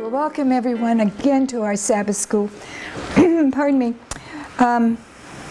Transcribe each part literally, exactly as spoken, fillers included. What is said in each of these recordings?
Well, welcome everyone again to our Sabbath school. Pardon me. Um,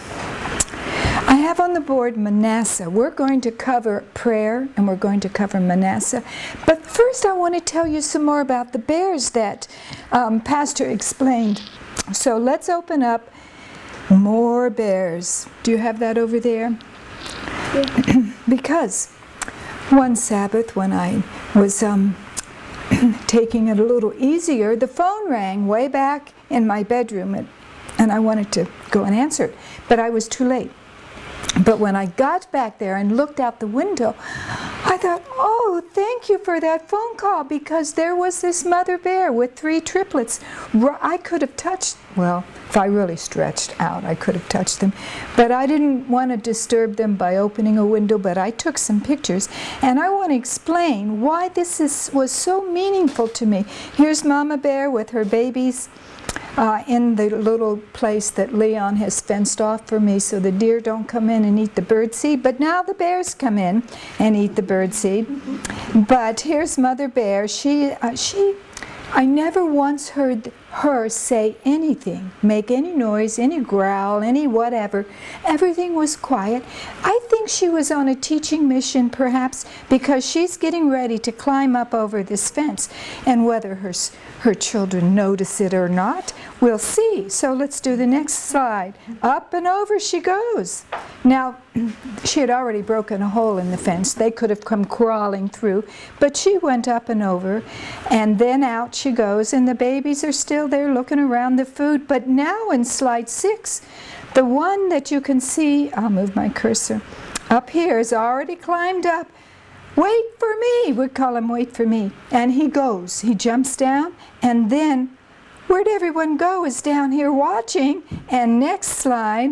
I have on the board Manasseh. We're going to cover prayer and we're going to cover Manasseh. But first I want to tell you some more about the bears that um, Pastor explained. So let's open up more bears. Do you have that over there? Yeah. Because one Sabbath when I was um, taking it a little easier, the phone rang way back in my bedroom, and, and I wanted to go and answer it, but I was too late. But when I got back there and looked out the window, I thought, oh, thank you for that phone call, because there was this mother bear with three triplets. I could have touched, well, if I really stretched out, I could have touched them. But I didn't want to disturb them by opening a window, but I took some pictures. And I want to explain why this is, was so meaningful to me. Here's Mama Bear with her babies. Uh, in the little place that Leon has fenced off for me so the deer don't come in and eat the birdseed. But now the bears come in and eat the birdseed. But here's Mother Bear. She, uh, she, I never once heard her say anything, make any noise, any growl, any whatever. Everything was quiet. I think she was on a teaching mission perhaps, because she's getting ready to climb up over this fence. And whether her, her children notice it or not, we'll see. So let's do the next slide. Up and over she goes. Now, she had already broken a hole in the fence. They could have come crawling through, but she went up and over, and then out she goes, and the babies are still there looking around the food. But now in slide six, the one that you can see, I'll move my cursor, up here is already climbed up. Wait for me, we call him wait for me. And he goes, he jumps down, and then where'd everyone go is down here watching. And next slide,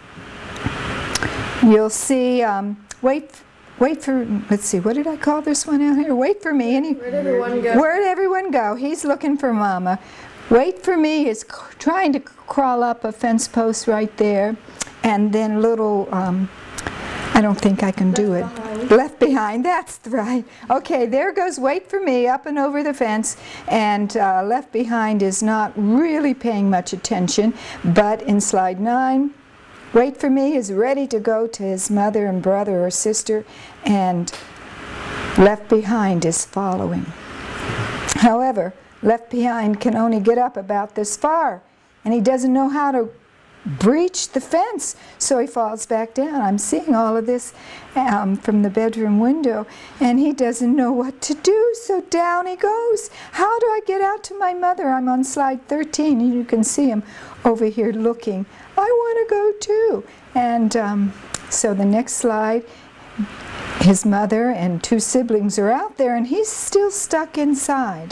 you'll see, um, wait, wait for, let's see, what did I call this one out here? Wait for me. Any, where'd everyone go? Where'd everyone go? He's looking for Mama. Wait for me is trying to crawl up a fence post right there. And then little, um, I don't think I can do it. Behind. Left behind, that's right. Okay, there goes wait for me up and over the fence, and uh, left behind is not really paying much attention, but in slide nine, wait for me is ready to go to his mother and brother or sister, and left behind is following. However, left behind can only get up about this far, and he doesn't know how to breach the fence, so he falls back down. I'm seeing all of this um, from the bedroom window, and he doesn't know what to do, so down he goes. How do I get out to my mother? I'm on slide thirteen, and you can see him over here looking. I want to go too. And um, so the next slide, his mother and two siblings are out there, and he's still stuck inside.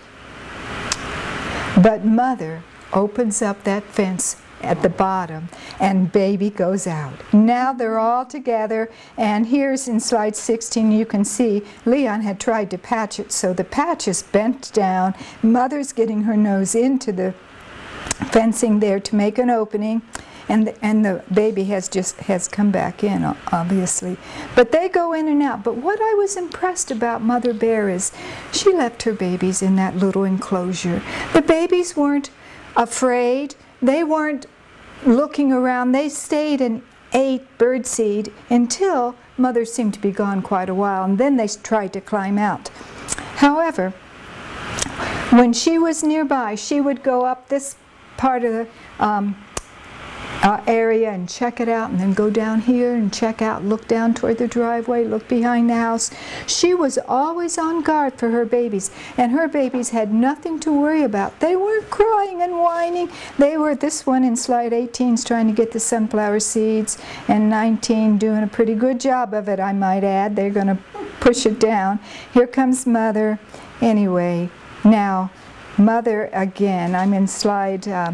But Mother opens up that fence at the bottom, and baby goes out. Now they're all together, and here's in slide sixteen, you can see Leon had tried to patch it, so the patch is bent down. Mother's getting her nose into the fencing there to make an opening, and the, and the baby has just has come back in, obviously. But they go in and out. But what I was impressed about Mother Bear is she left her babies in that little enclosure. The babies weren't afraid. They weren't looking around. They stayed and ate birdseed until Mother seemed to be gone quite a while, and then they tried to climb out. However, when she was nearby, she would go up this part of the um, uh, area and check it out, and then go down here and check out, look down toward the driveway, look behind the house. She was always on guard for her babies, and her babies had nothing to worry about. They weren't crying and whining. They were, this one in slide eighteen is trying to get the sunflower seeds, and nineteen doing a pretty good job of it, I might add. They're going to push it down. Here comes Mother. Anyway, now Mother again, I'm in slide um,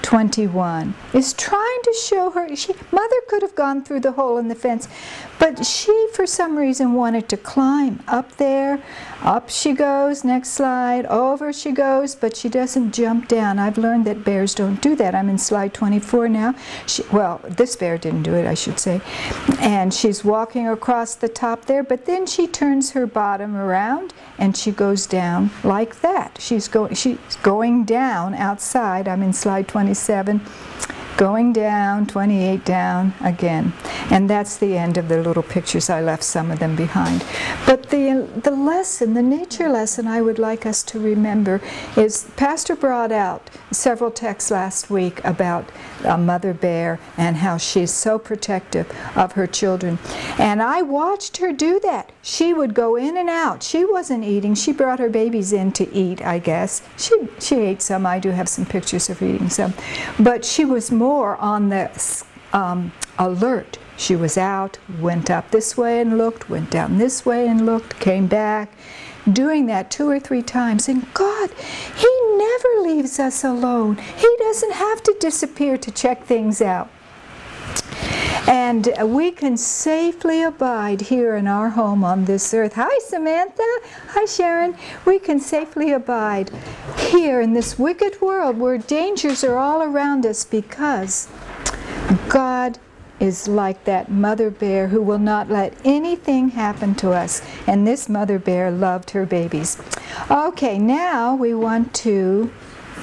twenty-one, is trying to show her, she, Mother could have gone through the hole in the fence, but she, for some reason, wanted to climb up there. Up she goes, next slide, over she goes, but she doesn't jump down. I've learned that bears don't do that. I'm in slide twenty-four now. She, well, this bear didn't do it, I should say. And she's walking across the top there, but then she turns her bottom around and she goes down like that. She's, go, she's going down outside. I'm in slide twenty-seven. Going down, twenty-eight down again. And that's the end of the little pictures. I left some of them behind. But the, the lesson, the nature lesson I would like us to remember is Pastor brought out several texts last week about a mother bear and how she's so protective of her children. And I watched her do that. She would go in and out. She wasn't eating. She brought her babies in to eat, I guess. She, she ate some. I do have some pictures of her eating some. But she was more on the um, alert. She was out, went up this way and looked, went down this way and looked, came back, doing that two or three times. And God, He never leaves us alone. He doesn't have to disappear to check things out. And we can safely abide here in our home on this earth. Hi, Samantha. Hi, Sharon. We can safely abide here in this wicked world where dangers are all around us because God is like that mother bear who will not let anything happen to us. And this mother bear loved her babies. Okay, now we want to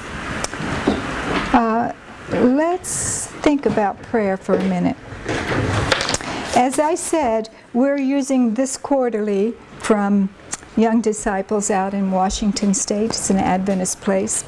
uh, let's think about prayer for a minute. As I said, we're using this quarterly from Young Disciples out in Washington State. It's an Adventist place.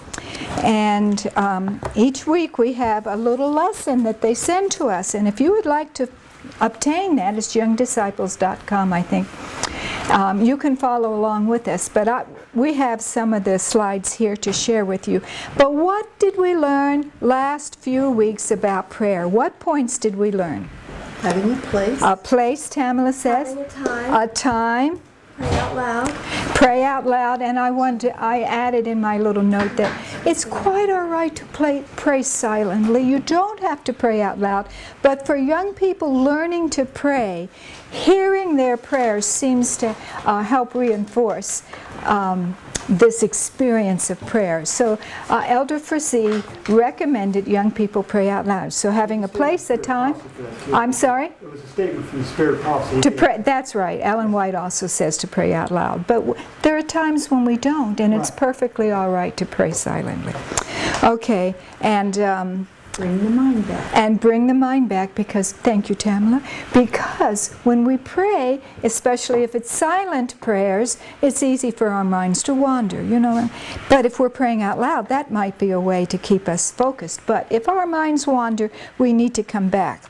And um, each week we have a little lesson that they send to us. And if you would like to obtain that, it's young disciples dot com, I think. Um, you can follow along with us. But I, we have some of the slides here to share with you. But what did we learn last few weeks about prayer? What points did we learn? Having a place. A place, Tamala says. Having a time. A time. Pray out loud. Pray out loud, and I want to, I added in my little note that it's quite all right to play, pray silently. You don't have to pray out loud, but for young people learning to pray, hearing their prayers seems to uh, help reinforce um, this experience of prayer. So uh, Elder Frazee recommended young people pray out loud. So having a place, a time. I'm sorry? It was a statement from the Spirit policy. To pray, that's right. Ellen White also says to pray out loud. But w there are times when we don't, and it's perfectly all right to pray silently. Okay, and um, Bring the mind back. And bring the mind back because, thank you, Tamala, because when we pray, especially if it's silent prayers, it's easy for our minds to wander, you know. But if we're praying out loud, that might be a way to keep us focused. But if our minds wander, we need to come back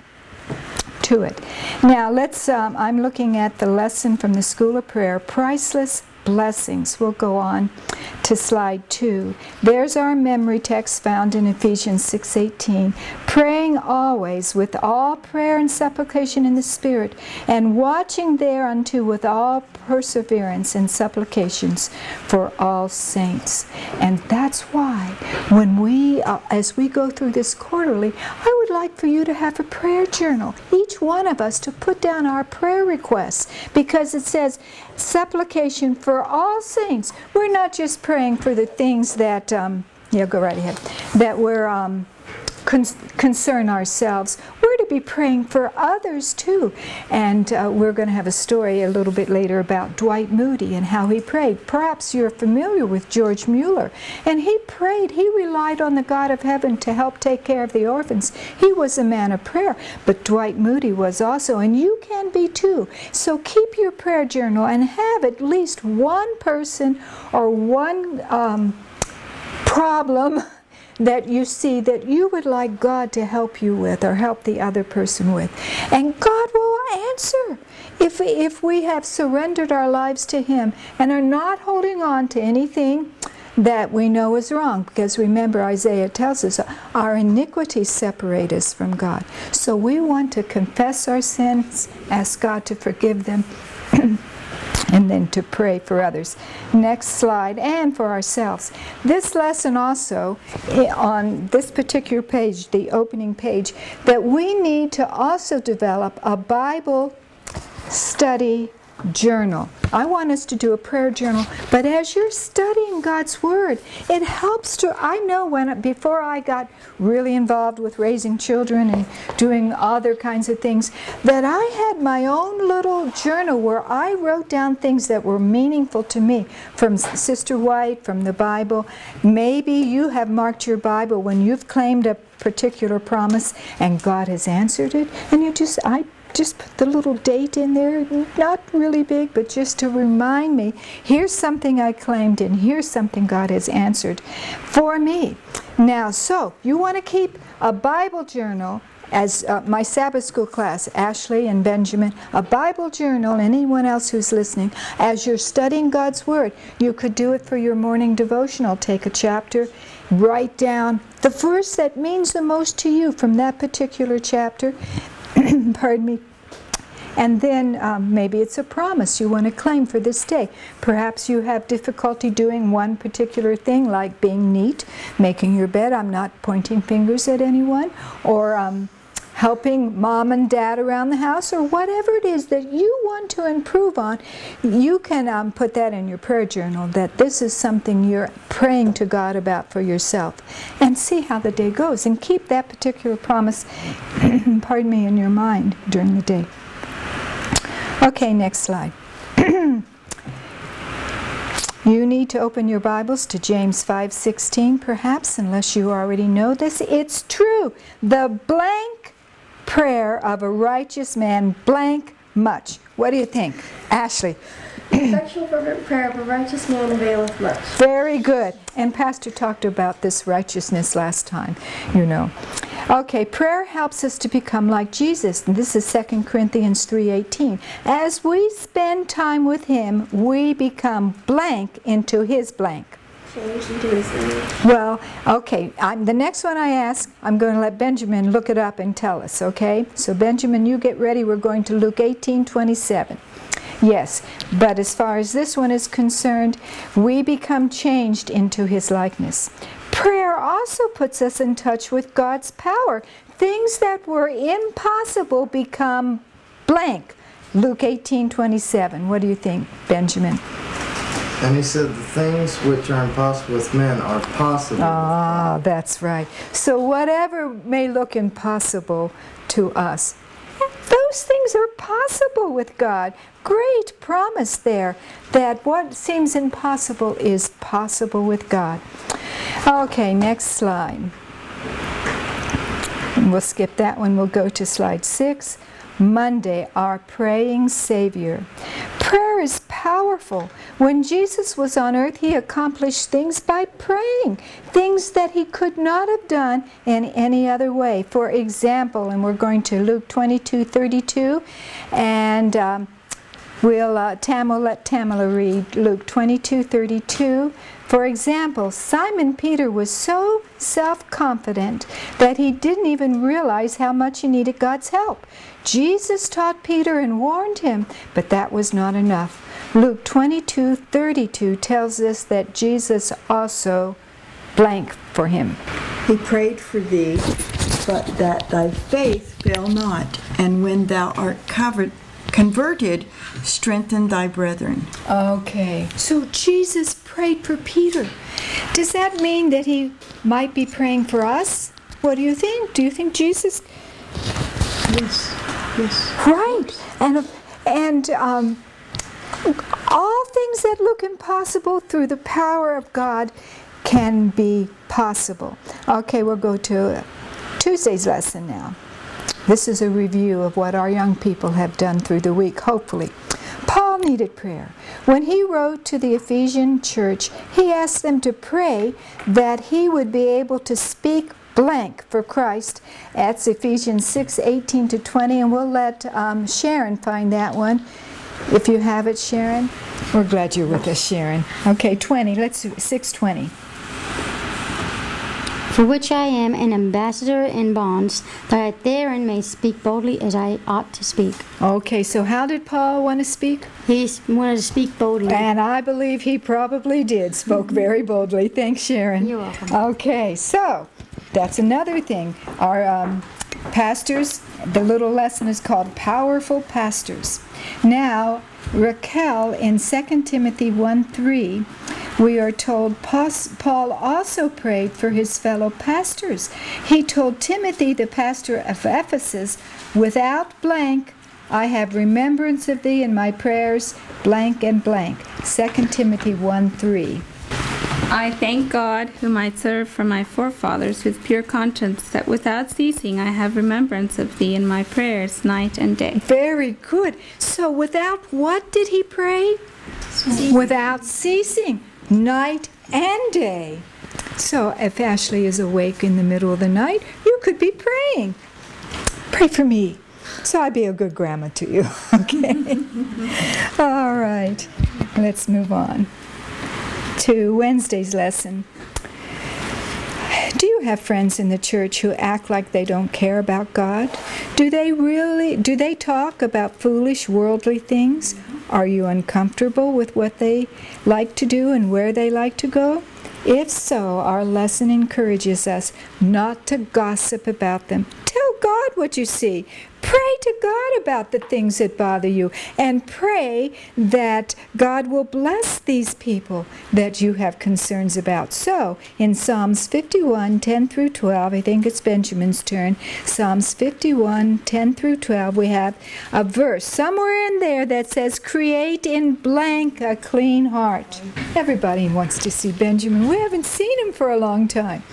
to it. Now, let's, um, I'm looking at the lesson from the School of Prayer, Priceless Blessings. We'll go on to slide two. There's our memory text found in Ephesians six eighteen. Praying always with all prayer and supplication in the Spirit, and watching thereunto with all perseverance and supplications for all saints. And that's why when we, uh, as we go through this quarterly, I would like for you to have a prayer journal. Each one of us to put down our prayer requests, because it says supplication for all saints. We're not just praying for the things that, um, yeah, go right ahead, that we're um, con concern ourselves. We're to be praying for others too. And uh, we're going to have a story a little bit later about Dwight Moody and how he prayed. Perhaps you're familiar with George Mueller. And he prayed. He relied on the God of heaven to help take care of the orphans. He was a man of prayer. But Dwight Moody was also, and you can be too. So keep your prayer journal and have at least one person or one um, problem that you see that you would like God to help you with or help the other person with. And God will answer if we, if we have surrendered our lives to Him and are not holding on to anything that we know is wrong. Because remember, Isaiah tells us our iniquities separate us from God. So we want to confess our sins, ask God to forgive them, and then to pray for others. Next slide, and for ourselves. This lesson also, on this particular page, the opening page, that we need to also develop a Bible study journal. I want us to do a prayer journal, but as you're studying God's Word, it helps to, I know when, before I got really involved with raising children and doing other kinds of things, that I had my own little journal where I wrote down things that were meaningful to me from Sister White, from the Bible. Maybe you have marked your Bible when you've claimed a particular promise and God has answered it, and you just, I just put the little date in there, not really big, but just to remind me, here's something I claimed and here's something God has answered for me. Now, so, you want to keep a Bible journal, as uh, my Sabbath school class, Ashley and Benjamin, a Bible journal, anyone else who's listening, as you're studying God's Word, you could do it for your morning devotional. Take a chapter, write down the verse that means the most to you from that particular chapter, pardon me, and then um, maybe it's a promise you want to claim for this day. Perhaps you have difficulty doing one particular thing, like being neat, making your bed. I'm not pointing fingers at anyone. Or um, helping mom and dad around the house, or whatever it is that you want to improve on. You can um, put that in your prayer journal, that this is something you're praying to God about for yourself, and see how the day goes, and keep that particular promise pardon me, in your mind during the day. Okay, next slide. You need to open your Bibles to James five sixteen, perhaps, unless you already know this. It's true. The blank prayer of a righteous man, blank much. What do you think, Ashley? Effectual fervent prayer of a righteous man availeth much. Very good. And Pastor talked about this righteousness last time, you know. Okay, prayer helps us to become like Jesus. And this is Second Corinthians three eighteen. As we spend time with Him, we become blank into His blank. Change into His image. Well, okay, I'm, the next one I ask, I'm going to let Benjamin look it up and tell us, okay? So Benjamin, you get ready. We're going to Luke eighteen twenty-seven. Yes, but as far as this one is concerned, we become changed into His likeness. Prayer also puts us in touch with God's power. Things that were impossible become blank. Luke eighteen twenty-seven. What do you think, Benjamin? And he said, the things which are impossible with men are possible Ah, with God. that's right. So whatever may look impossible to us, those things are possible with God. Great promise there, that what seems impossible is possible with God. Okay, next slide. And we'll skip that one. We'll go to slide six. Monday, our praying Savior. Prayer is powerful. When Jesus was on earth, He accomplished things by praying, things that He could not have done in any other way. For example, and we're going to Luke twenty-two thirty-two, and um, we'll uh, Tam will let Tamala read Luke twenty-two thirty-two. For example, Simon Peter was so self-confident that he didn't even realize how much he needed God's help. Jesus taught Peter and warned him, but that was not enough. Luke twenty-two thirty-two tells us that Jesus also blank for him. He prayed for thee, but that thy faith fail not, and when thou art covered, converted, strengthen thy brethren. Okay, so Jesus prayed for Peter. Does that mean that He might be praying for us? What do you think? Do you think Jesus... Yes, yes. Right. And, and um, all things that look impossible through the power of God can be possible. Okay, we'll go to Tuesday's lesson now. This is a review of what our young people have done through the week, hopefully. Paul needed prayer. When he wrote to the Ephesian church, he asked them to pray that he would be able to speak blank for Christ. That's Ephesians six eighteen to twenty, and we'll let um, Sharon find that one. If you have it, Sharon. We're glad you're with us, Sharon. Okay, twenty. Let's do six twenty. for which I am an ambassador in bonds, that I therein may speak boldly as I ought to speak. Okay, so how did Paul want to speak? He wanted to speak boldly. And I believe he probably did, spoke very boldly. Thanks, Sharon. You're welcome. Okay, so that's another thing. Our um, pastors, the little lesson is called Powerful Pastors. Now, Raquel, in Second Timothy one three, we are told Paul also prayed for his fellow pastors. He told Timothy, the pastor of Ephesus, without blank, I have remembrance of thee in my prayers, blank and blank. Second Timothy one three. I thank God, whom I serve for my forefathers with pure conscience, that without ceasing I have remembrance of thee in my prayers night and day. Very good. So without what did he pray? Ceasing. Without ceasing, night and day. So if Ashley is awake in the middle of the night, you could be praying. Pray for me, so I'd be a good grandma to you. Okay? All right. Let's move on to Wednesday's lesson. Do you have friends in the church who act like they don't care about God? Do they really, do they talk about foolish worldly things? Are you uncomfortable with what they like to do and where they like to go? If so, our lesson encourages us not to gossip about them. Tell God what you see. Pray to God about the things that bother you, and pray that God will bless these people that you have concerns about. So, in Psalms fifty-one, ten through twelve, I think it's Benjamin's turn, Psalms fifty-one, ten through twelve, we have a verse somewhere in there that says, create in blank a clean heart. Everybody wants to see Benjamin. We haven't seen him for a long time.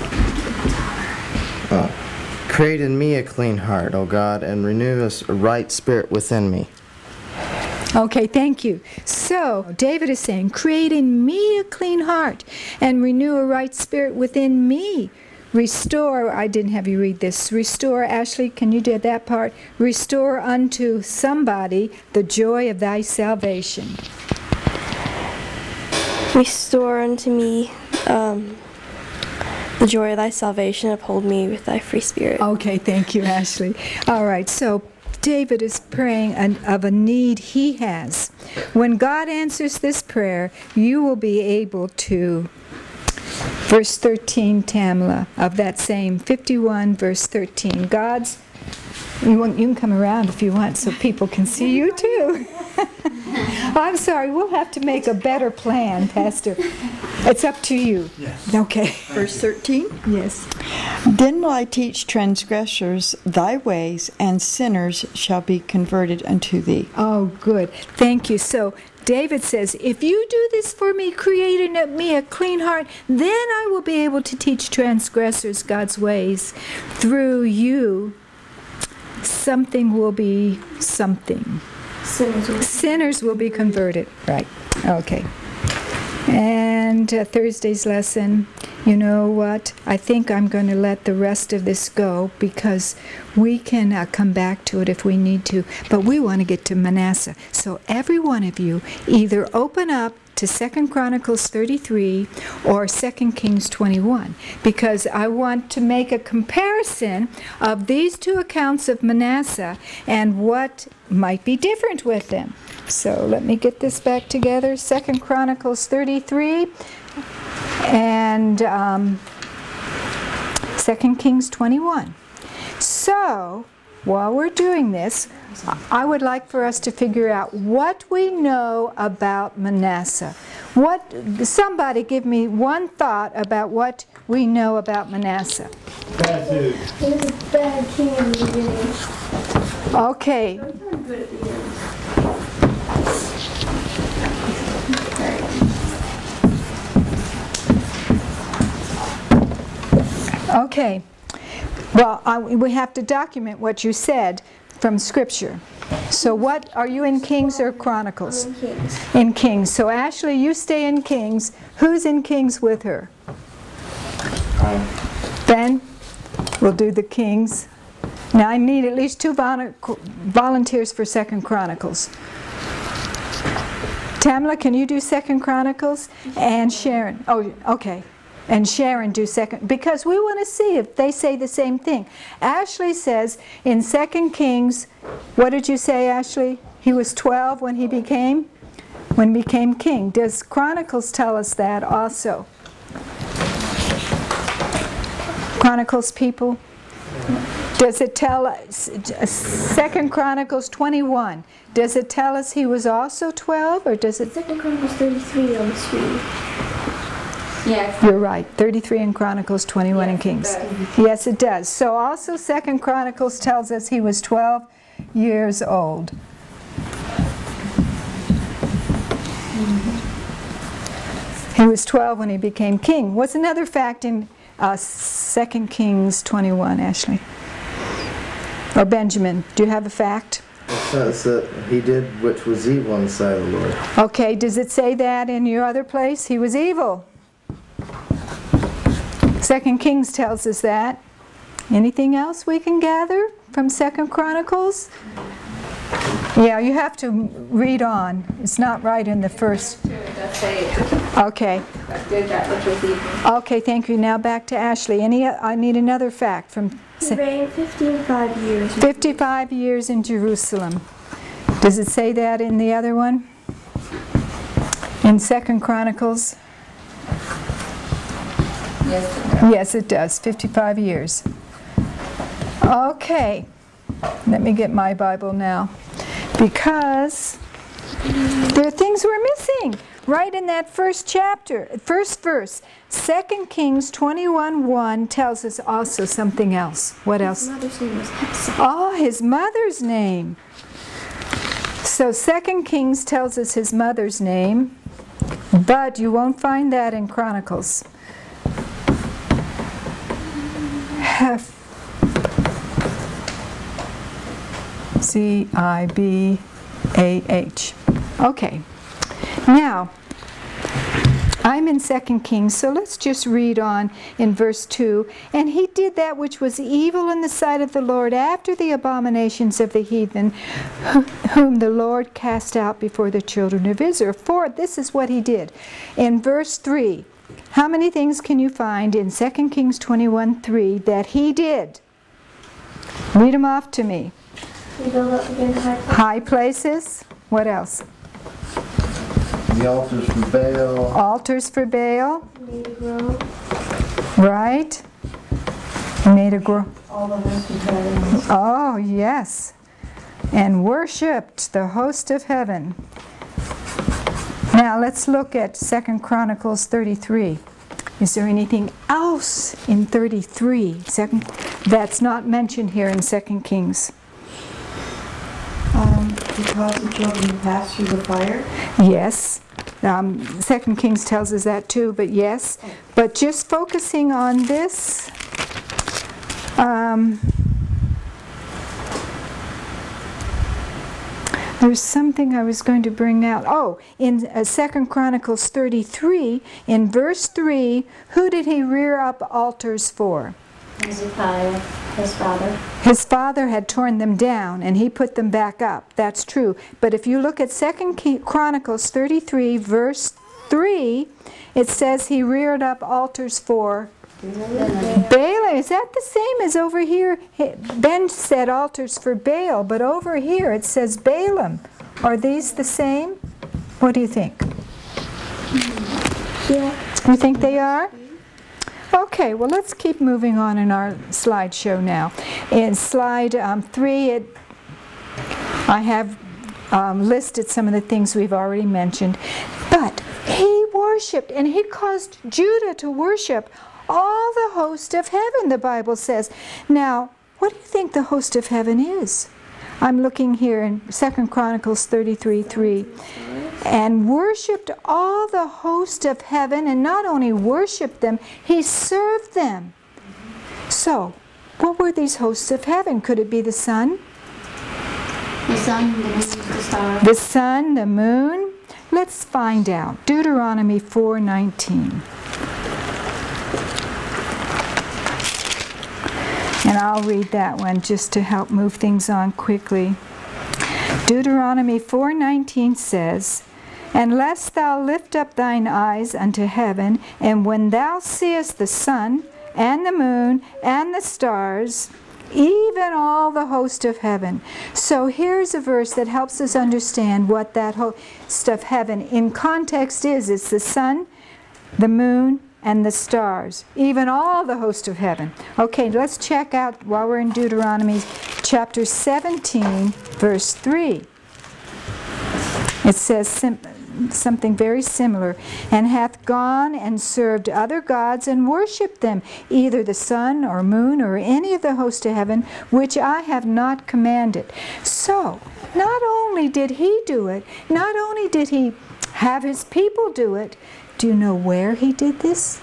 Uh. Create in me a clean heart, O God, and renew a right spirit within me. Okay, thank you. So, David is saying, create in me a clean heart, and renew a right spirit within me. Restore, I didn't have you read this. Restore, Ashley, can you do that part? Restore unto somebody the joy of thy salvation. Restore unto me um, the joy of thy salvation, uphold me with thy free spirit. Okay, thank you, Ashley. All right, so David is praying an, of a need he has. When God answers this prayer, you will be able to, verse thirteen, Tamla, of that same fifty-one, verse thirteen. God's, you, want, you can come around if you want so people can see you too. I'm sorry, we'll have to make a better plan, Pastor. It's up to you. Yes. Okay. Verse thirteen. Yes. Then will I teach transgressors thy ways, and sinners shall be converted unto thee. Oh, good. Thank you. So David says, if you do this for me, creating in me a clean heart, then I will be able to teach transgressors God's ways. Through you, something will be something. Sinners will, Sinners will be converted. Right. Okay. And uh, Thursday's lesson, you know what? I think I'm going to let the rest of this go because we can uh, come back to it if we need to. But we want to get to Manasseh. So every one of you either open up to Second Chronicles thirty-three or Second Kings twenty-one, because I want to make a comparison of these two accounts of Manasseh and what might be different with them. So let me get this back together. Second Chronicles thirty-three and um, Second Kings twenty-one. So while we're doing this, I would like for us to figure out what we know about Manasseh. What, somebody give me one thought about what we know about Manasseh. Bad dude. he was a bad king in the beginning. Okay. He was good at the end. Okay. Well, I, we have to document what you said from Scripture. So what, are you in Kings or Chronicles? In Kings. In Kings. So Ashley, you stay in Kings. Who's in Kings with her? Ben? We'll do the Kings. Now I need at least two volunteers for Second Chronicles. Tamla, can you do Second Chronicles? And Sharon. Oh, okay. and Sharon do second, because we want to see if they say the same thing. Ashley says in Second Kings, what did you say, Ashley? He was twelve when he became, when he became king. Does Chronicles tell us that also? Chronicles people? Does it tell us, Second Chronicles twenty-one, does it tell us he was also twelve, or does it? Second Chronicles thirty-three on the screen. Yes. You're right, thirty-three in Chronicles, twenty-one in Yes, Kings. it does. Yes, it does. So also Second Chronicles tells us he was twelve years old. He was twelve when he became king. What's another fact in uh, Second Kings twenty-one, Ashley? Or Benjamin, do you have a fact? It says that he did which was evil in the sight of the Lord. Okay, does it say that in your other place? He was evil. Second Kings tells us that. Anything else we can gather from Second Chronicles? Yeah, you have to read on. It's not right in the first. Okay. Did that which was evil. Okay, thank you. Now back to Ashley. Any? I need another fact from He reigned fifty-five years. fifty-five years in Jerusalem. Does it say that in the other one? In Second Chronicles? Yes, it does. Yes, it does. fifty-five years. Okay. Let me get my Bible now. Because there are things we're missing. Right in that first chapter, first verse, Second Kings twenty-one one tells us also something else. What else? His mother's name was Hepzibah. Oh, his mother's name. So Second Kings tells us his mother's name, but you won't find that in Chronicles. Hef. C I B A H. Okay. Now, I'm in Second Kings, so let's just read on in verse two. And he did that which was evil in the sight of the Lord after the abominations of the heathen, whom the Lord cast out before the children of Israel. For this is what he did. In verse three, how many things can you find in Second Kings twenty-one three that he did? Read them off to me. He built up again high places. High places. What else? The altars for Baal. Altars for Baal. Made a grove. Right. Made a grove. All the host of heaven. Oh, yes. And worshipped the host of heaven. Now let's look at Second Chronicles thirty-three. Is there anything else in thirty-three? Second, that's not mentioned here in Second Kings. Um, because the children passed through the fire. Yes. Um, Second Kings tells us that too, but yes. But just focusing on this, um, there's something I was going to bring out. Oh, in uh, Second Chronicles thirty-three, in verse three, who did he rear up altars for? Hezekiah, his father. His father had torn them down, and he put them back up. That's true. But if you look at Second Chronicles thirty-three, verse three, it says he reared up altars for Baal. Is that the same as over here? Ben said altars for Baal, but over here it says Balaam. Are these the same? What do you think? Yeah. You think they are? Okay, well let's keep moving on in our slideshow now. In slide um, three, it, I have um, listed some of the things we've already mentioned. But he worshipped, and he caused Judah to worship all the host of heaven, the Bible says. Now, what do you think the host of heaven is? I'm looking here in Second Chronicles thirty-three three. And worshipped all the host of heaven, and not only worshipped them, he served them. So, what were these hosts of heaven? Could it be the sun? The sun, the moon, the stars. The sun, the moon? Let's find out. Deuteronomy four nineteen. And I'll read that one just to help move things on quickly. Deuteronomy four nineteen says, And lest thou lift up thine eyes unto heaven, and when thou seest the sun, and the moon, and the stars, even all the host of heaven. So here's a verse that helps us understand what that host of heaven in context is. It's the sun, the moon, and the stars. Even all the host of heaven. Okay, let's check out, while we're in Deuteronomy, chapter seventeen, verse three. It says sim something very similar. And hath gone and served other gods and worshipped them, either the sun or moon or any of the host of heaven, which I have not commanded. So, not only did he do it, not only did he have his people do it, do you know where he did this?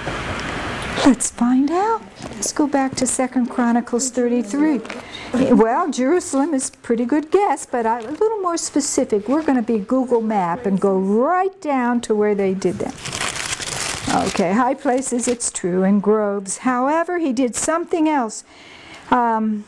Let's find out. Let's go back to Second Chronicles thirty-three. Well, Jerusalem is a pretty good guess, but I, a little more specific. We're going to be Google Map and go right down to where they did that. Okay, high places, it's true, and groves. However, he did something else. Um,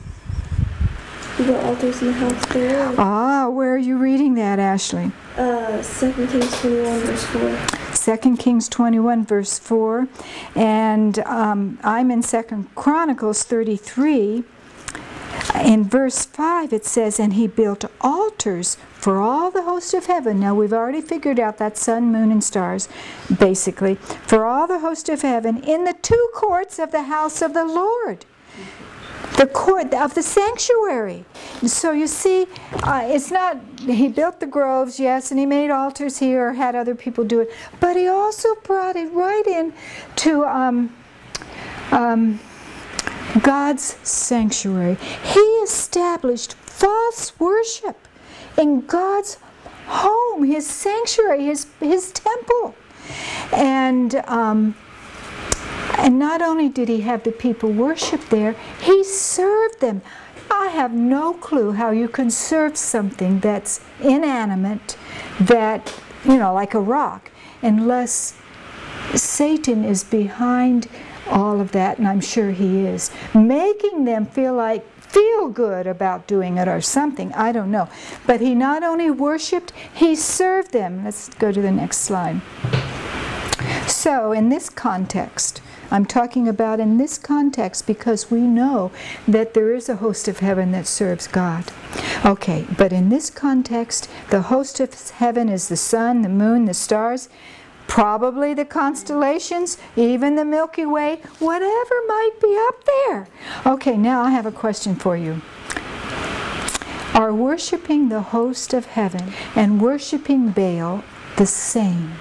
The altars in the house there. ah, where are you reading that, Ashley? Uh, Second Kings twenty-one, verse four. Second Kings twenty-one, verse four. And um, I'm in Second Chronicles thirty-three. In verse five it says, and he built altars for all the host of heaven. Now we've already figured out that sun, moon, and stars, basically. For all the host of heaven in the two courts of the house of the Lord. The court of the sanctuary. So you see, uh, it's not, he built the groves, yes, and he made altars here or had other people do it, but he also brought it right in to um, um, God's sanctuary. He established false worship in God's home, his sanctuary, his, his temple. And um, And not only did he have the people worship there, he served them. I have no clue how you can serve something that's inanimate, that, you know, like a rock, unless Satan is behind all of that, and I'm sure he is, making them feel like, feel good about doing it or something, I don't know. But he not only worshipped, he served them. Let's go to the next slide. So, in this context, I'm talking about in this context because we know that there is a host of heaven that serves God. Okay, but in this context, the host of heaven is the sun, the moon, the stars, probably the constellations, even the Milky Way, whatever might be up there. Okay, now I have a question for you. Are worshiping the host of heaven and worshiping Baal the same?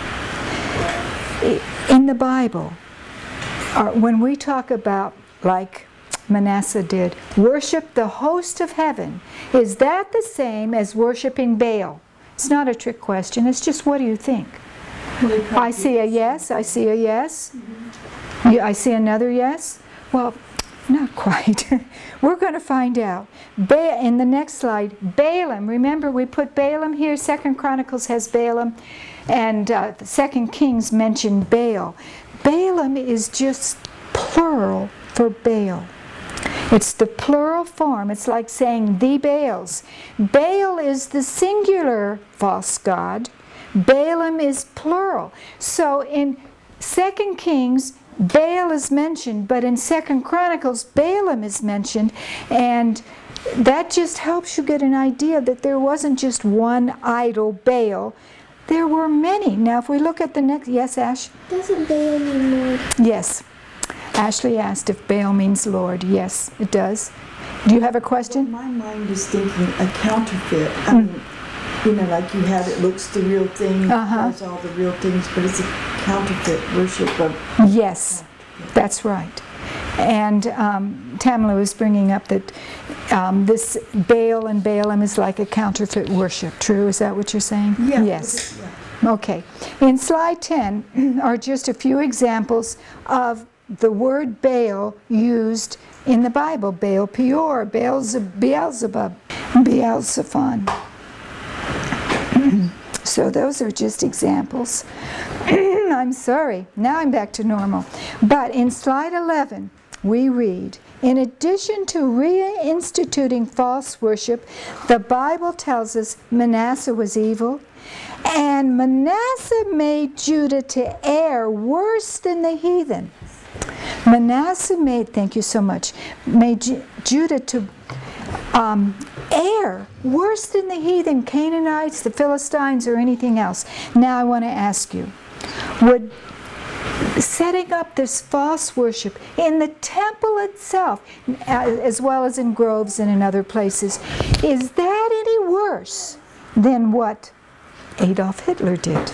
In the Bible, Or when we talk about, like Manasseh did, worship the host of heaven, is that the same as worshiping Baal? It's not a trick question, it's just what do you think? I see a yes, I see a yes. Mm-hmm. you, I see another yes. Well, not quite. We're going to find out. Ba in the next slide, Balaam. Remember we put Balaam here, Second Chronicles has Balaam, and uh, the Second Kings mentioned Baal. Balaam is just plural for Baal. It's the plural form. It's like saying the Baals. Baal is the singular false god. Balaam is plural. So in Second Kings, Baal is mentioned, but in Second Chronicles, Balaam is mentioned, and that just helps you get an idea that there wasn't just one idol, Baal. There were many. Now, if we look at the next... Yes, Ash? Doesn't Baal mean Lord? Yes. Ashley asked if Baal means Lord. Yes, it does. Do you have a question? Well, my mind is thinking a counterfeit. I mm. mean, you know, like you have it looks the real thing, uh-huh. does all the real things, but it's a counterfeit worship of... Yes, that's right. And um, Tamala was bringing up that um, this Baal and Balaam is like a counterfeit worship. True? Is that what you're saying? Yeah. Yes. Yeah. Okay. In slide ten are just a few examples of the word Baal used in the Bible. Baal Peor, Beelzebub, Beelzebub, Beelzephon. So those are just examples. I'm sorry. Now I'm back to normal. But in slide eleven, we read, in addition to reinstituting false worship, the Bible tells us Manasseh was evil And Manasseh made Judah to err worse than the heathen. Manasseh made, thank you so much, made Ju Judah to um, err worse than the heathen, Canaanites, the Philistines, or anything else. Now I want to ask you, would setting up this false worship in the temple itself, as well as in groves and in other places, is that any worse than what Adolf Hitler did?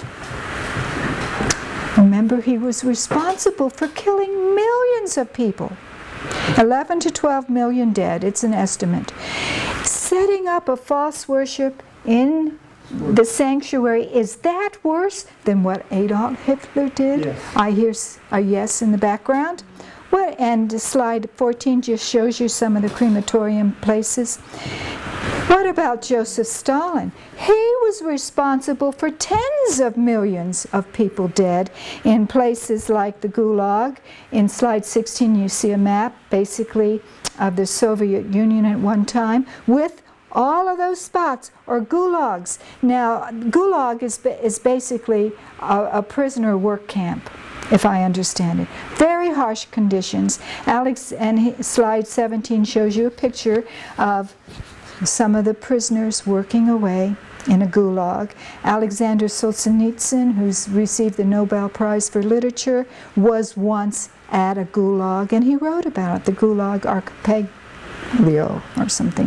Remember, he was responsible for killing millions of people. eleven to twelve million dead, it's an estimate. Setting up a false worship in the sanctuary, is that worse than what Adolf Hitler did? Yes. I hear a yes in the background. Well, and slide fourteen just shows you some of the crematorium places. What about Joseph Stalin? He was responsible for tens of millions of people dead in places like the Gulag. In slide sixteen you see a map, basically, of the Soviet Union at one time, with all of those spots are gulags. Now, gulag is, is basically a, a prisoner work camp, if I understand it. Very harsh conditions. Alex, and he, slide seventeen shows you a picture of some of the prisoners working away in a gulag. Alexander Solzhenitsyn, who's received the Nobel Prize for Literature, was once at a gulag, and he wrote about it, the Gulag Archipelago or something.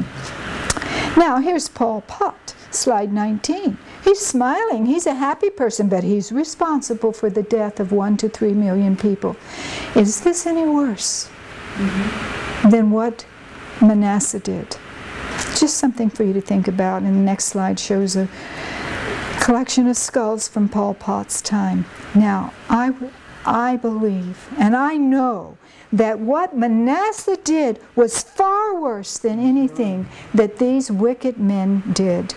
Now, here's Pol Pot, slide nineteen. He's smiling. He's a happy person, but he's responsible for the death of one to three million people. Is this any worse mm-hmm. than what Manasseh did? Just something for you to think about. And the next slide shows a collection of skulls from Pol Pot's time. Now, I, I believe, and I know, that what Manasseh did was far worse than anything that these wicked men did,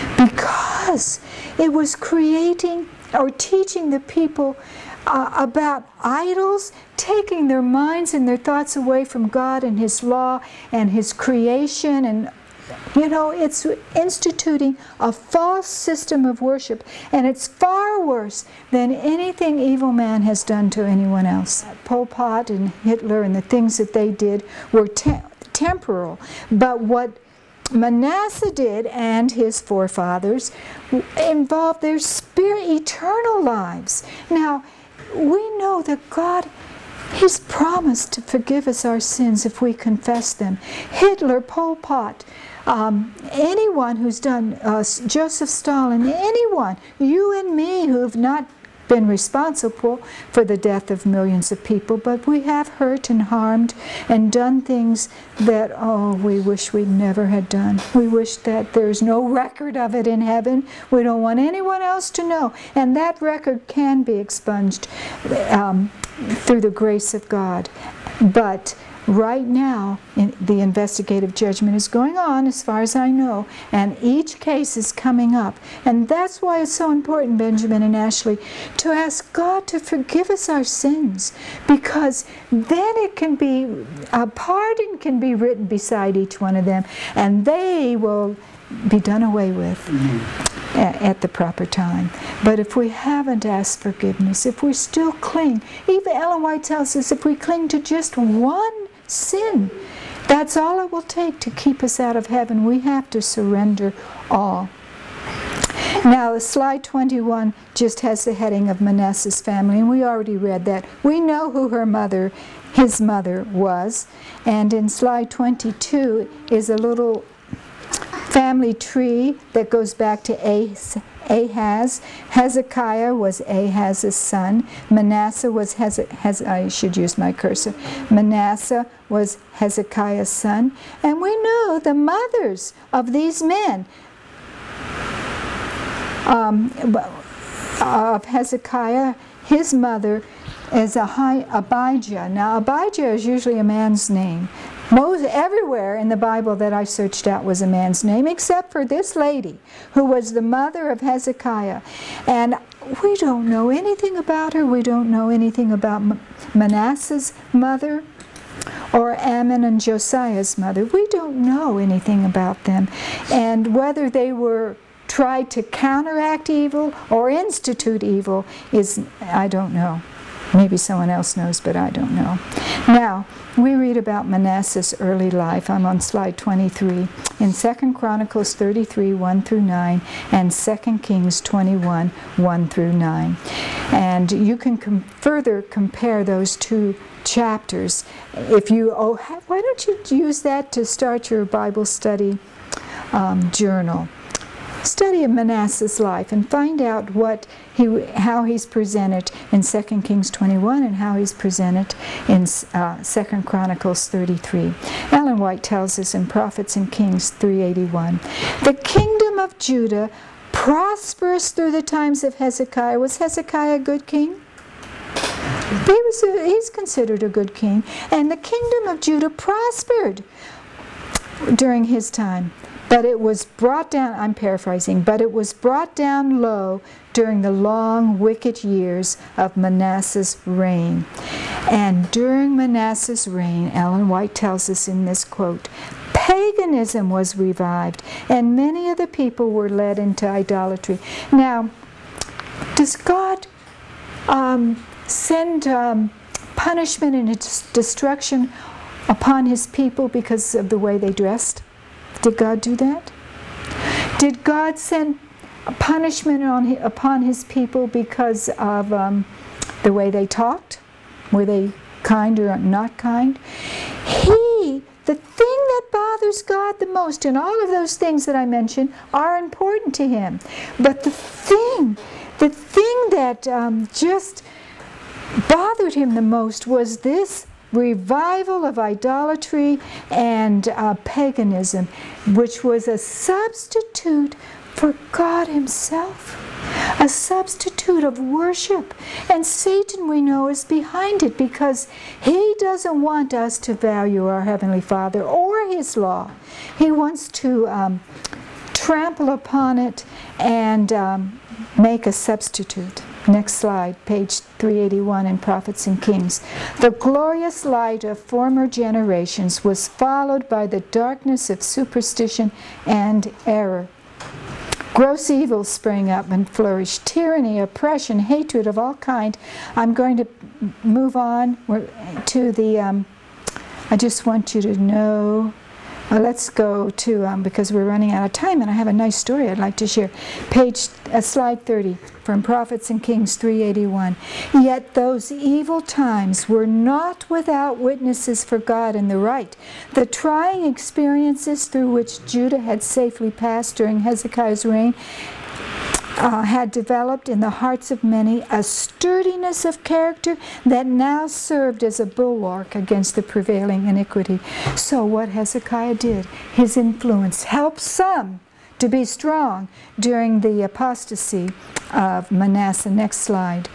because it was creating or teaching the people uh, about idols, taking their minds and their thoughts away from God and His law and His creation, and you know, it's instituting a false system of worship, and it's far worse than anything evil man has done to anyone else. Pol Pot and Hitler and the things that they did were te temporal, but what Manasseh did and his forefathers involved their spirit, eternal lives. Now, we know that God, He's promised to forgive us our sins if we confess them. Hitler, Pol Pot, Um, anyone who's done, uh, Joseph Stalin, anyone, you and me who have not been responsible for the death of millions of people, but we have hurt and harmed and done things that, oh, we wish we never had done. We wish that there's no record of it in heaven. We don't want anyone else to know. And that record can be expunged um, through the grace of God. But right now, in, the investigative judgment is going on, as far as I know, and each case is coming up. And that's why it's so important, Benjamin and Ashley, to ask God to forgive us our sins, because then it can be, a pardon can be written beside each one of them, and they will be done away with mm-hmm. at, at the proper time. But if we haven't asked forgiveness, if we still cling, even Ellen White tells us, if we cling to just one sin, that's all it will take to keep us out of heaven. We have to surrender all. Now, slide twenty-one just has the heading of Manasseh's family, and we already read that. We know who her mother, his mother, was. And in slide twenty-two is a little family tree that goes back to Ahaz. Hezekiah was Ahaz's son. Manasseh was Hez Hez I should use my cursor. Manasseh was Hezekiah's son. And we know the mothers of these men, um, of Hezekiah. His mother is Abijah. Now, Abijah is usually a man's name. Most everywhere in the Bible that I searched out was a man's name, except for this lady, who was the mother of Hezekiah. And we don't know anything about her. We don't know anything about Manasseh's mother or Ammon and Josiah's mother. We don't know anything about them. And whether they were tried to counteract evil or institute evil is, I don't know. Maybe someone else knows, but I don't know. Now, we read about Manasseh's early life. I'm on slide twenty-three. In Second Chronicles thirty-three, one through nine, and Second Kings twenty-one, one through nine. And you can com further compare those two chapters. If you, oh, why don't you use that to start your Bible study um, journal? Study of Manasseh's life and find out what he, how he's presented in Second Kings twenty-one and how he's presented in uh, Second Chronicles thirty-three. Ellen White tells us in Prophets and Kings three eighty-one, the kingdom of Judah prosperous through the times of Hezekiah. Was Hezekiah a good king? He was a, he's considered a good king. And the kingdom of Judah prospered during his time. But it was brought down, I'm paraphrasing, but it was brought down low during the long, wicked years of Manasseh's reign. And during Manasseh's reign, Ellen White tells us in this quote, paganism was revived, and many of the people were led into idolatry. Now, does God um, send um, punishment and destruction upon his people because of the way they dressed? Did God do that? Did God send punishment on, upon his people because of um, the way they talked? Were they kind or not kind? He, the thing that bothers God the most, and all of those things that I mentioned are important to him, but the thing, the thing that um, just bothered him the most was this revival of idolatry and uh, paganism, which was a substitute for God himself, a substitute of worship. And Satan, we know, is behind it because he doesn't want us to value our Heavenly Father or his law. He wants to um, trample upon it and um, make a substitute. Next slide, page three eighty-one in Prophets and Kings. The glorious light of former generations was followed by the darkness of superstition and error. Gross evil sprang up and flourished. Tyranny, oppression, hatred of all kind. I'm going to move on to the, um, I just want you to know, uh, let's go to, um, because we're running out of time and I have a nice story I'd like to share. Page, uh, slide thirty. From Prophets and Kings three eighty-one. Yet those evil times were not without witnesses for God and the right. The trying experiences through which Judah had safely passed during Hezekiah's reign uh, had developed in the hearts of many a sturdiness of character that now served as a bulwark against the prevailing iniquity. So what Hezekiah did, his influence helped some to be strong during the apostasy of Manasseh. Next slide.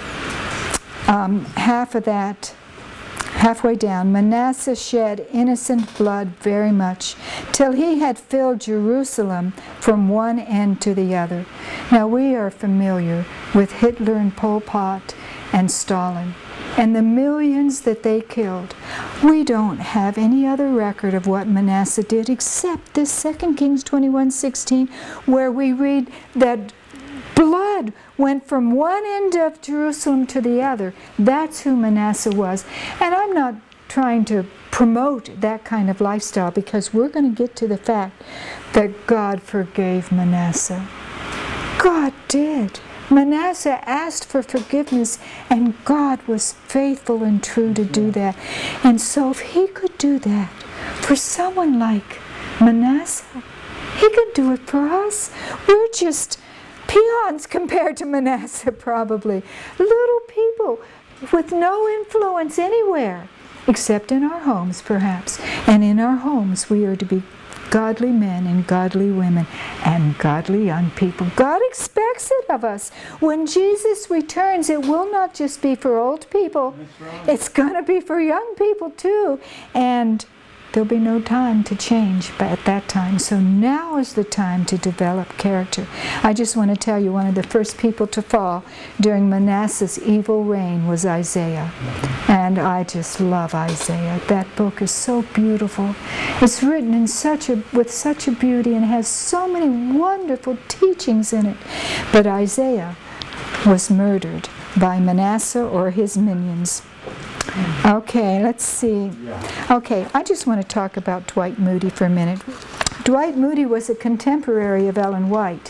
Um, half of that, halfway down, Manasseh shed innocent blood very much, till he had filled Jerusalem from one end to the other. Now we are familiar with Hitler and Pol Pot and Stalin, and the millions that they killed. We don't have any other record of what Manasseh did except this Second Kings twenty-one sixteen, where we read that blood went from one end of Jerusalem to the other. That's who Manasseh was. And I'm not trying to promote that kind of lifestyle because we're going to get to the fact that God forgave Manasseh. God did. Manasseh asked for forgiveness, and God was faithful and true to do that. And so if he could do that for someone like Manasseh, he could do it for us. We're just peons compared to Manasseh, probably. Little people with no influence anywhere, except in our homes, perhaps. And in our homes, we are to be godly men and godly women and godly young people. God expects it of us. When Jesus returns, it will not just be for old people. Right. It's going to be for young people too. And there'll be no time to change at that time. So now is the time to develop character. I just want to tell you, one of the first people to fall during Manasseh's evil reign was Isaiah. And I just love Isaiah. That book is so beautiful. It's written in such a, with such a beauty and has so many wonderful teachings in it. But Isaiah was murdered by Manasseh or his minions. Okay, let's see. Okay, I just want to talk about Dwight Moody for a minute. Dwight Moody was a contemporary of Ellen White.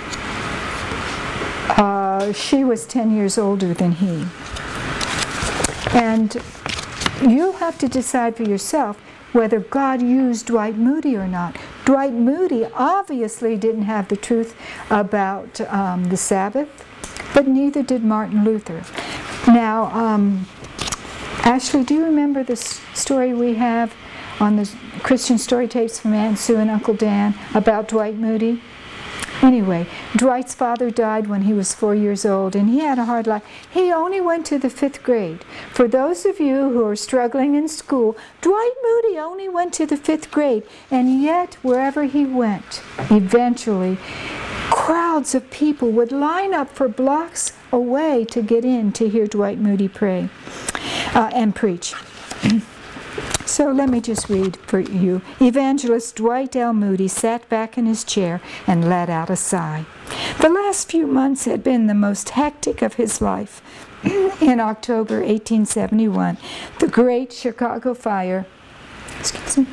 Uh, she was ten years older than he. And you'll have to decide for yourself whether God used Dwight Moody or not. Dwight Moody obviously didn't have the truth about um, the Sabbath, but neither did Martin Luther. Now, um, Ashley, do you remember the story we have on the Christian Story Tapes from Aunt Sue and Uncle Dan about Dwight Moody? Anyway, Dwight's father died when he was four years old, and he had a hard life. He only went to the fifth grade. For those of you who are struggling in school, Dwight Moody only went to the fifth grade, and yet wherever he went, eventually, crowds of people would line up for blocks away to get in to hear Dwight Moody pray uh, and preach. So let me just read for you. Evangelist Dwight L. Moody sat back in his chair and let out a sigh. The last few months had been the most hectic of his life. In October eighteen seventy-one, the Great Chicago Fire excuse me,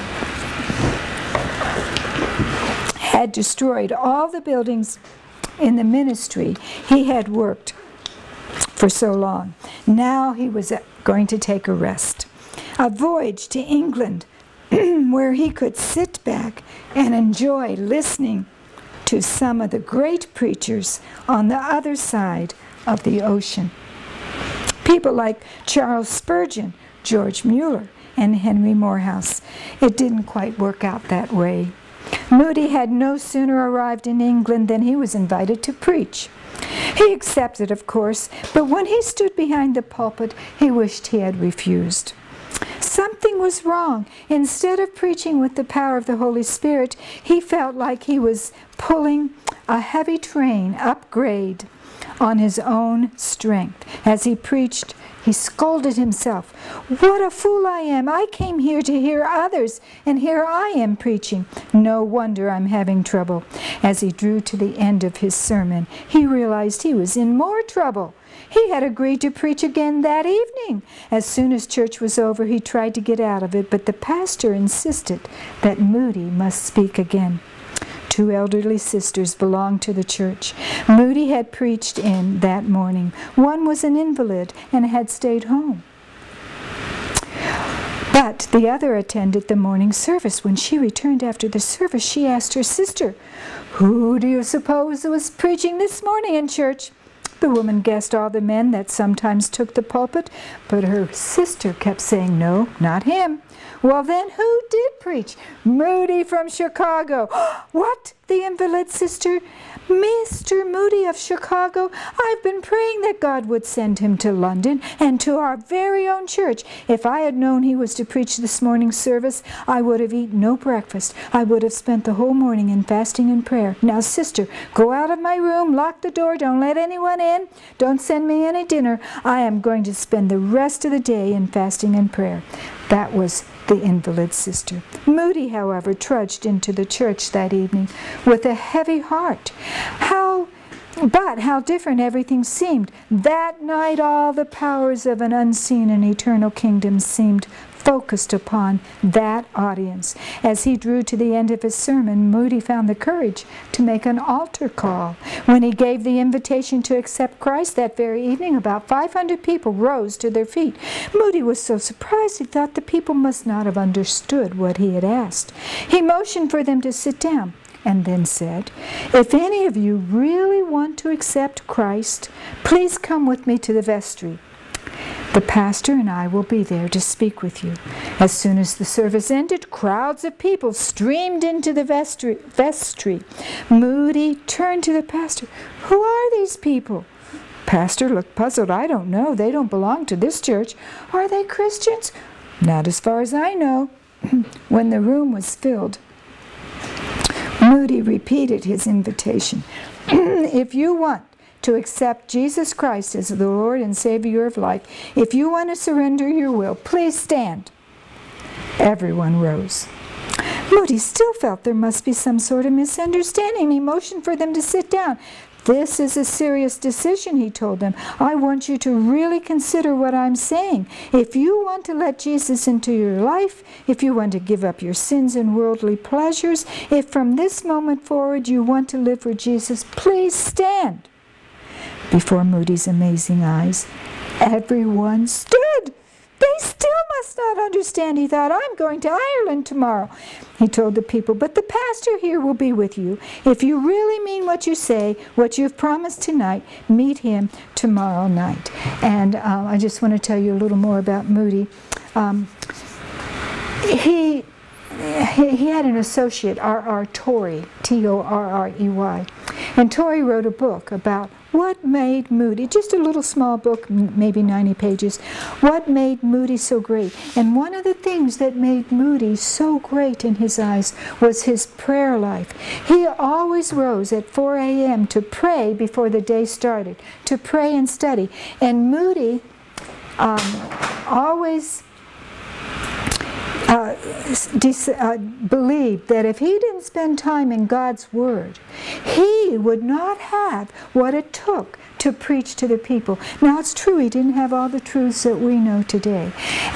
had destroyed all the buildings in the ministry he had worked for so long. Now he was going to take a rest. A voyage to England where he could sit back and enjoy listening to some of the great preachers on the other side of the ocean. People like Charles Spurgeon, George Mueller, and Henry Morehouse. It didn't quite work out that way. Moody had no sooner arrived in England than he was invited to preach. He accepted, of course, but when he stood behind the pulpit, he wished he had refused. Something was wrong. Instead of preaching with the power of the Holy Spirit, he felt like he was pulling a heavy train upgrade on his own strength. As he preached, he scolded himself. What a fool I am! I came here to hear others, and here I am preaching. No wonder I'm having trouble. As he drew to the end of his sermon, he realized he was in more trouble. He had agreed to preach again that evening. As soon as church was over, he tried to get out of it, but the pastor insisted that Moody must speak again. Two elderly sisters belonged to the church. Moody had preached in that morning. One was an invalid and had stayed home. But the other attended the morning service. When she returned after the service, she asked her sister, "Who do you suppose was preaching this morning in church?" The woman guessed all the men that sometimes took the pulpit, but her sister kept saying, "No, not him." "Well, then who did preach?" "Moody from Chicago." "What?" The invalid sister. "Mister Moody of Chicago? I've been praying that God would send him to London and to our very own church. If I had known he was to preach this morning's service, I would have eaten no breakfast. I would have spent the whole morning in fasting and prayer. Now, sister, go out of my room, lock the door, don't let anyone in, don't send me any dinner. I am going to spend the rest of the day in fasting and prayer." That was the invalid sister. Moody, however, trudged into the church that evening with a heavy heart. How, but how different everything seemed. That night all the powers of an unseen and eternal kingdom seemed focused upon that audience. As he drew to the end of his sermon, Moody found the courage to make an altar call. When he gave the invitation to accept Christ that very evening, about five hundred people rose to their feet. Moody was so surprised he thought the people must not have understood what he had asked. He motioned for them to sit down and then said, "If any of you really want to accept Christ, please come with me to the vestry. The pastor and I will be there to speak with you." As soon as the service ended, crowds of people streamed into the vestry. vestry. Moody turned to the pastor. "Who are these people?" Pastor looked puzzled. "I don't know. They don't belong to this church." "Are they Christians?" "Not as far as I know." when the room was filled, Moody repeated his invitation. If you want to accept Jesus Christ as the Lord and Savior of life, if you want to surrender your will, please stand. Everyone rose. Moody still felt there must be some sort of misunderstanding. He motioned for them to sit down. This is a serious decision, he told them. I want you to really consider what I'm saying. If you want to let Jesus into your life, if you want to give up your sins and worldly pleasures, if from this moment forward you want to live for Jesus, please stand. Before Moody's amazing eyes, everyone stood. They still must not understand, he thought. I'm going to Ireland tomorrow. He told the people, but the pastor here will be with you. If you really mean what you say, what you've promised tonight, meet him tomorrow night. And uh, I just want to tell you a little more about Moody. Um, he, he, he had an associate, R R Torrey, T O R R E Y. And Torrey wrote a book about what made Moody, just a little small book, maybe ninety pages, what made Moody so great. And one of the things that made Moody so great in his eyes was his prayer life. He always rose at four A M to pray before the day started, to pray and study. And Moody um, always Uh, uh, believed that if he didn't spend time in God's Word, he would not have what it took to preach to the people. Now, it's true, he didn't have all the truths that we know today.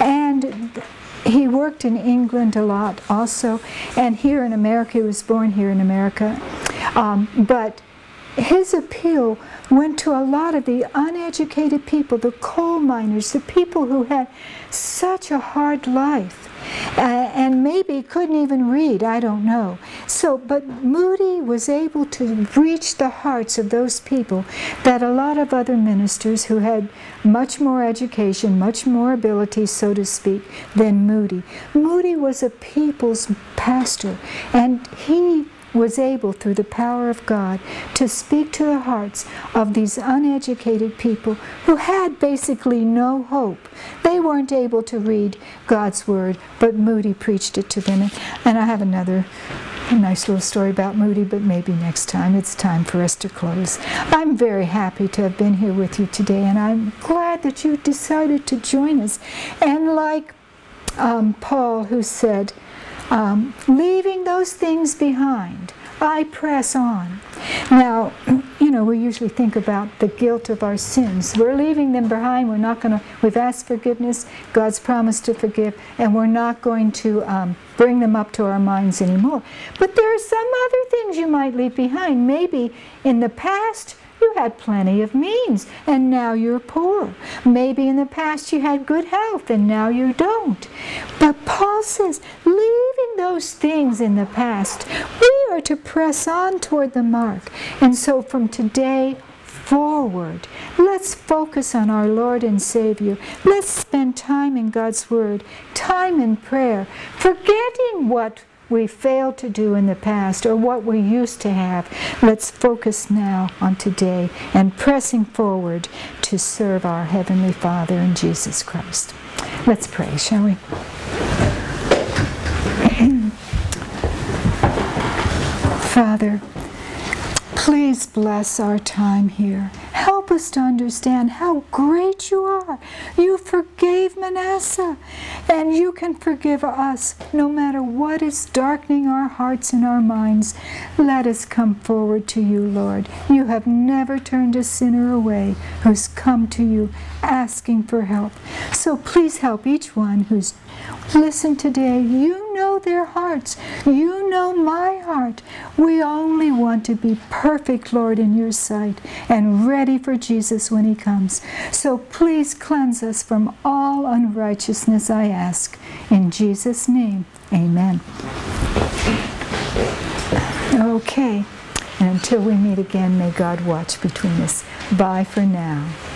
And he worked in England a lot also, and here in America, he was born here in America. Um, but his appeal went to a lot of the uneducated people, the coal miners, the people who had such a hard life. Uh, and maybe couldn't even read, I don't know. So, but Moody was able to reach the hearts of those people that a lot of other ministers who had much more education, much more ability, so to speak, than Moody. Moody was a people's pastor, and he was able, through the power of God, to speak to the hearts of these uneducated people who had basically no hope. They weren't able to read God's Word, but Moody preached it to them. And I have another nice little story about Moody, but maybe next time. It's time for us to close. I'm very happy to have been here with you today, and I'm glad that you decided to join us. And like um, Paul, who said, Um, leaving those things behind, I press on. Now, you know, we usually think about the guilt of our sins. We're leaving them behind. We're not going to, we've asked forgiveness, God's promised to forgive, and we're not going to um, bring them up to our minds anymore. But there are some other things you might leave behind. Maybe in the past, you had plenty of means, and now you're poor. Maybe in the past you had good health, and now you don't. But Paul says, leaving those things in the past, we are to press on toward the mark. And so from today forward, let's focus on our Lord and Savior. Let's spend time in God's Word, time in prayer, forgetting what we failed to do in the past or what we used to have. Let's focus now on today and pressing forward to serve our Heavenly Father in Jesus Christ. Let's pray, shall we? Father, please bless our time here. Help us to understand how great you are. You forgave Manasseh, and you can forgive us no matter what is darkening our hearts and our minds. Let us come forward to you, Lord. You have never turned a sinner away who's come to you asking for help. So please help each one who's listened today. You know their hearts. You know my heart. We only want to be perfect, Lord, in your sight and ready for Jesus when he comes. So please cleanse us from all unrighteousness, I ask. In Jesus' name, amen. Okay. And until we meet again, may God watch between us. Bye for now.